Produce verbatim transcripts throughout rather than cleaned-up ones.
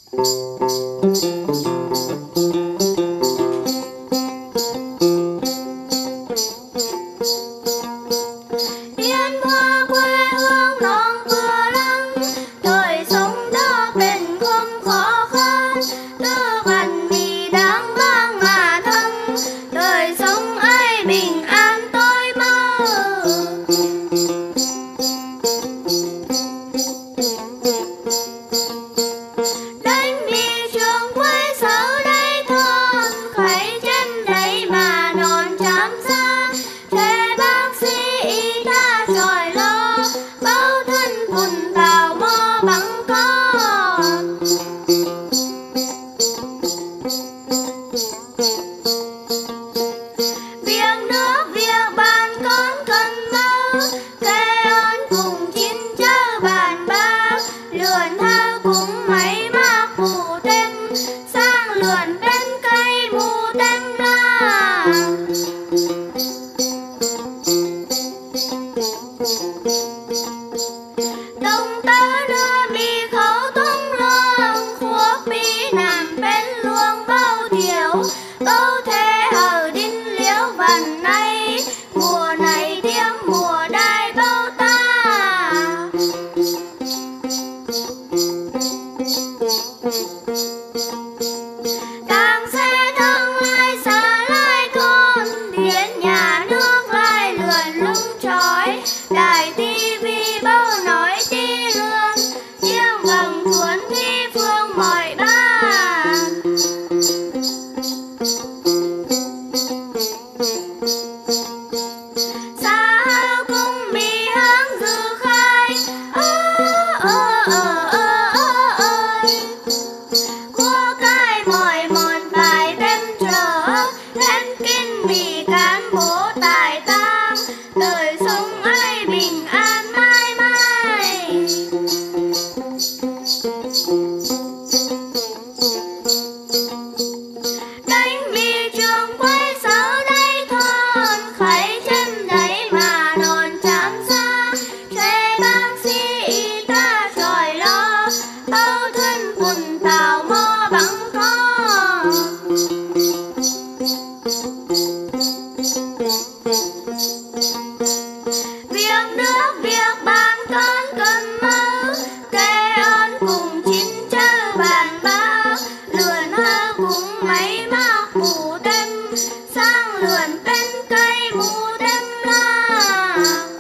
Yên hoa quê hương non vừa lắng, đời sống đó bền không khó khăn. Tư văn vì đáng vang mà thân, đời sống ai bình an tôi mơ. Đánh đi trường quê sở đây thôn, khẩy trên đấy mà non chám xa. Thế bác sĩ y tá rồi lo, bao thân phun tào mò bằng con. Việc nước việc bàn con cần mơ, kê ơn cùng chín chớ bàn bác. Lượn thơ cùng mấy bác phụ thêm, sang lượn bên cây mù thêm la. Đông tớ đưa mi khẩu tung luông, khuốc bi nằm bên luông bao thiểu. Bao thế hờ đinh liễu vần này, mùa này tiếng mùa đai bao ta. Càng xe thương lai xa lai thôn, điện nhà nước lai lượn lung trói. Đài tivi bao nói ti lương, tiếng vầng thuần thi phương mọi ban. Xa hao cung bị háng dư khai, ơ ơ ơ ơ ơ ơi. Của cái mỏi mòn bài đem trở, hết kinh bị cán bộ tài tang. Đời sống ai bình an mãi mãi. Đánh vì trường quê sở đây thôn, khẩy trên đấy mà non chám xa. Thuê bác sĩ y tá rồi lo, bao thân phun tào mò bằng con. Việc nước việc bàn con cần mơ, kê ơn cùng chín chớ bàn bác. Lượn hơ cùng mấy bác phụ thêm, sang lượn bên cây mù thêm la.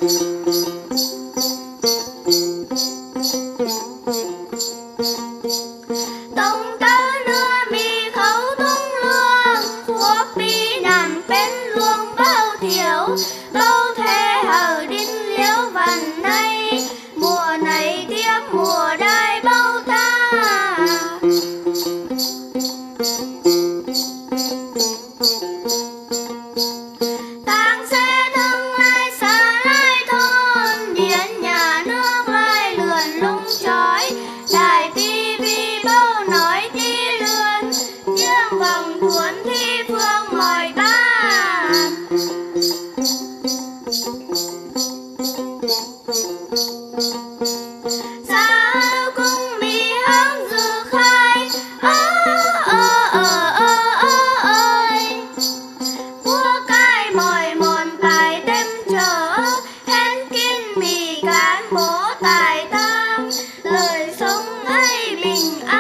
Tông tớ đưa mi khẩu tung luông, khuốc bi nằm bên luông bao thiểu. Bao thế hờ đinh liễu vần này, mùa này tiếp mùa đai bao ta. Tang xe thương lai xa lai thôn, điện nhà nước lai lượn lung trói. Đài tivi bao nói ti lươn, tiếng vầng thuần thi phương mọi ban. Xa cung bị háng dư khai, ơ ơ ơ ơ ơ ơi. Của cái mỏi mòn tài đem trở, hết kinh bị cán bộ tài tang. Đời sống ấy bình an.